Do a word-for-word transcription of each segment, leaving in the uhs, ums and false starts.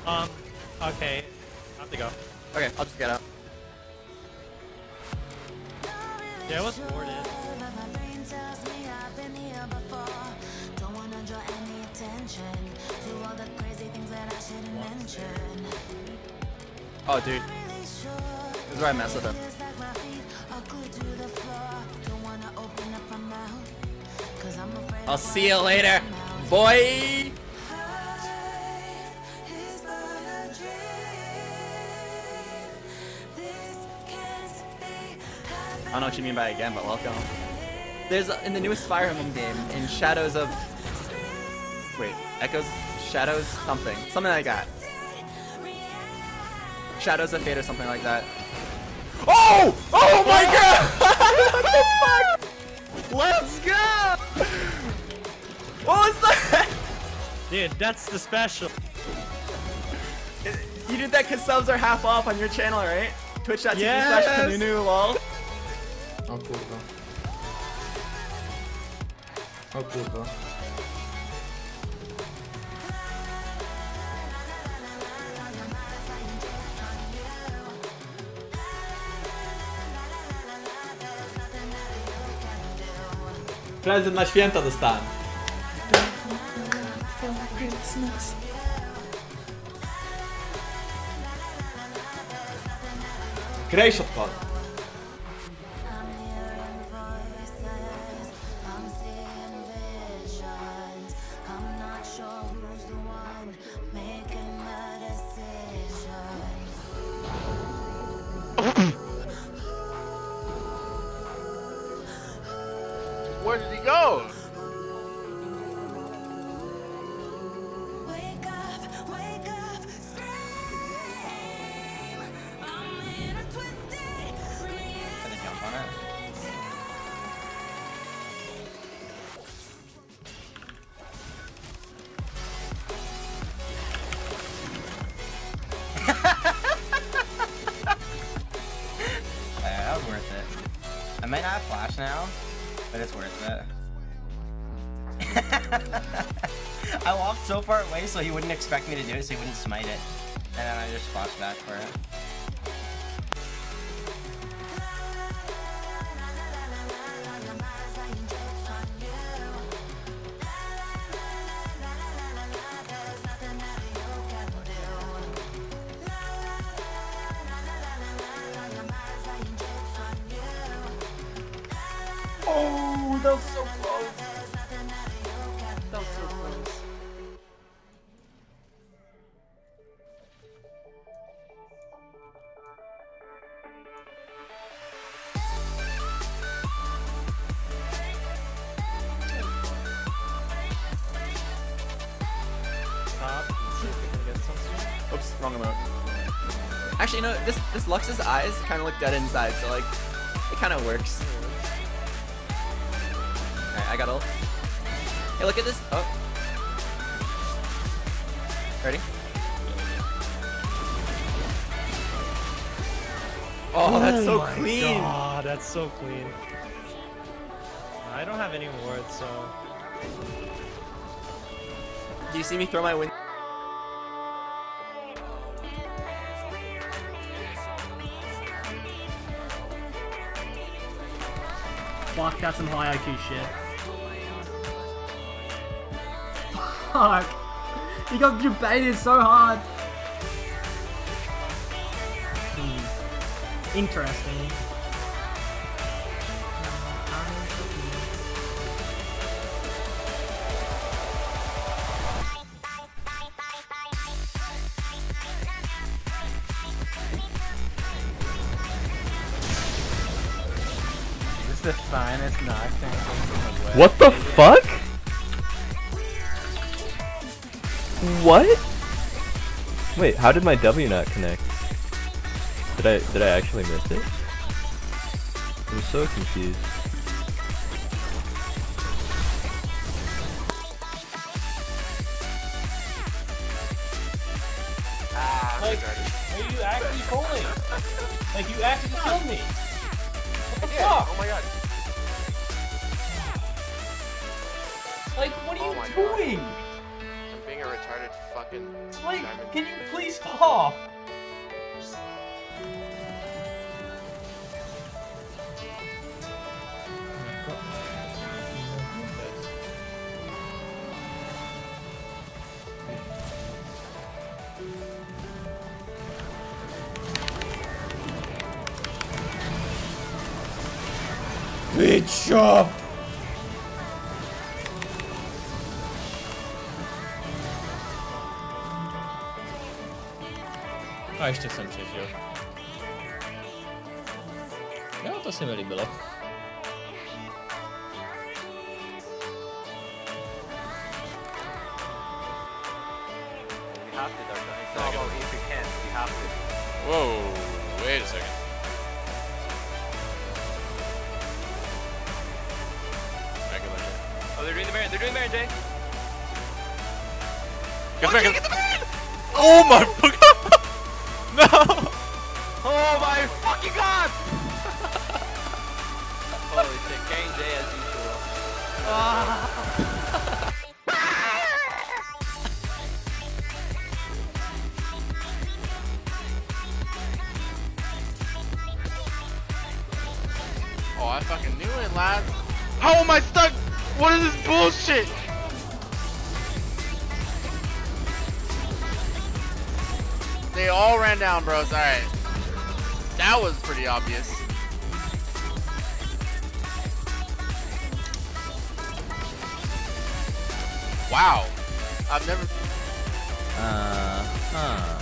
Um, okay. I have to go. Okay, I'll just get out. Yeah, it was warded. Oh, dude. This is where I mess with him. I'll see you later, boy! I don't know what you mean by again, but welcome. There's, in the newest Fire Emblem game, in Shadows of... Wait, Echoes? Shadows something. Something like that. Shadows of Fate or something like that. Oh! Oh my god! What the fuck? Let's go! What was that? Dude, that's the special. You did that because subs are half off on your channel, right? Twitch.tv Yes. slash Kanunu lol. O kurwa. O kurwa. Prezent na święta dostałem. Krejś odpadł. Where did he go? Wake up, wake up, scream. I'm in a twisted dream. Gonna jump on it. Yeah, that was worth it. I might not have flash now, but it's worth it. I walked so far away so he wouldn't expect me to do it, so he wouldn't smite it. And then I just flashed back for it. Oh, that was so close. That was so close. Stop. See if we can get some soon. Oops, wrong emote. Actually, you know, this this Lux's eyes kind of look dead inside, so like, it kind of works. Alright, I got ult. Hey, look at this. Oh. Ready? Oh, that's so my clean. God, that's so clean. I don't have any wards, so. Do you see me throw my win? Fuck, that's some high I Q shit. Fuck! He got debated so hard. Hmm. Interesting. The finest knockdown in the West. What the fuck? What? Wait, how did my W not connect? Did I did I actually miss it? I'm so confused. Ah, Like, are you actually pulling? Like, you actually killed me. What the yeah. fuck? Oh my god. Like, what are Oh you my doing? God. I'm being a a retarded fucking Like, diamond. can you please stop? Bitch! A ještě jsem přežil. Jo, to se mi líbilo. Whoa, wait a second. Mega Legend. Oh, they're doing the Baron. They're doing the Baron, Jay. Get the Baron, get the Baron! Oh my fuck! No! Oh my fucking god! Holy shit, carrying Jay as usual. Oh, I fucking knew it, lad. How am I stuck? What is this bullshit? They all ran down, bros. Alright. That was pretty obvious. Wow. I've never... Uh huh.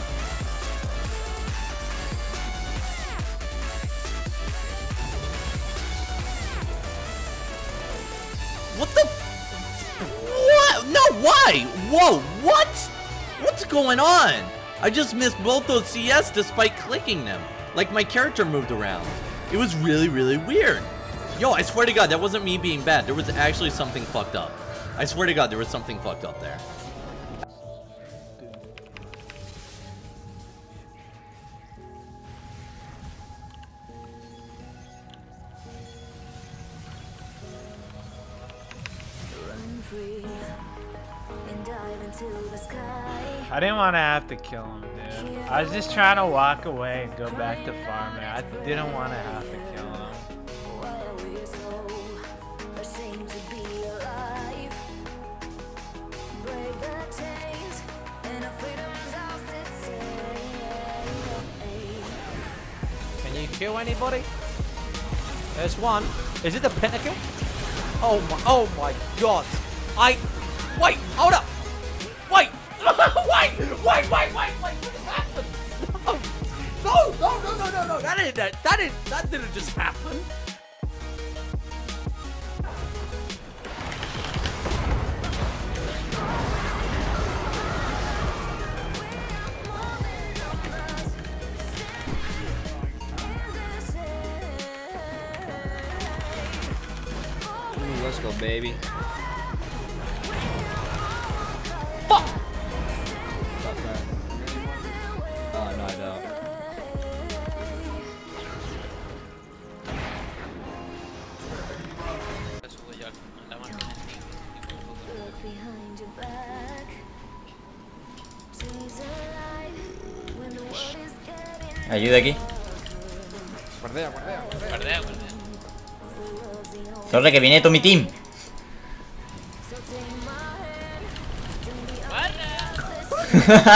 What the? What? No, why? Whoa, what? What's going on? I just missed both those C S despite clicking them. Like my character moved around. It was really, really weird. Yo, I swear to God, that wasn't me being bad. There was actually something fucked up. I swear to God, there was something fucked up there. Run free and dive into the sky. I didn't want to have to kill him, dude. I was just trying to walk away and go back to farming. I didn't want to have to kill him. Why are we so ashamed to be alive? Break the chains and our freedom's ours to take. Can you kill anybody? There's one. Is it the Pinnacle? Oh my, oh my god. I, wait, hold up. Wait, wait, wait, wait, wait, wait, what just happened? No, no, no, no, no, no, that didn't, that, that didn't, that didn't just happen. Ooh, let's go, baby. Fuck! Stop that. Oh, no, I don't. Look behind your back. Chase a light when the world is getting Ayuda aquí. Guardea, guardea, guardea. Sorry, que viene todo mi team. so take my hand. Don't be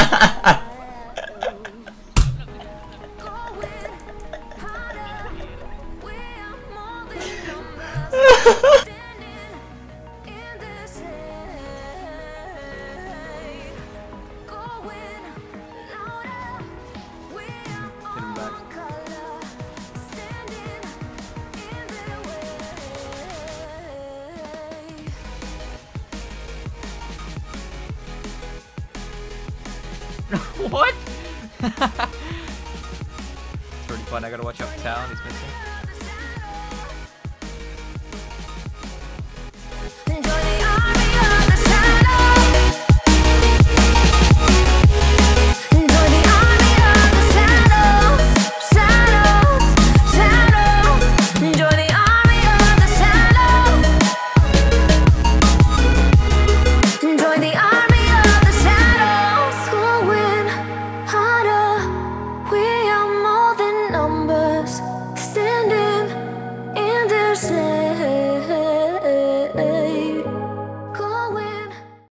What? It's pretty fun. I gotta watch out for Talon. He's missing. Join the army of the shadows. numbers.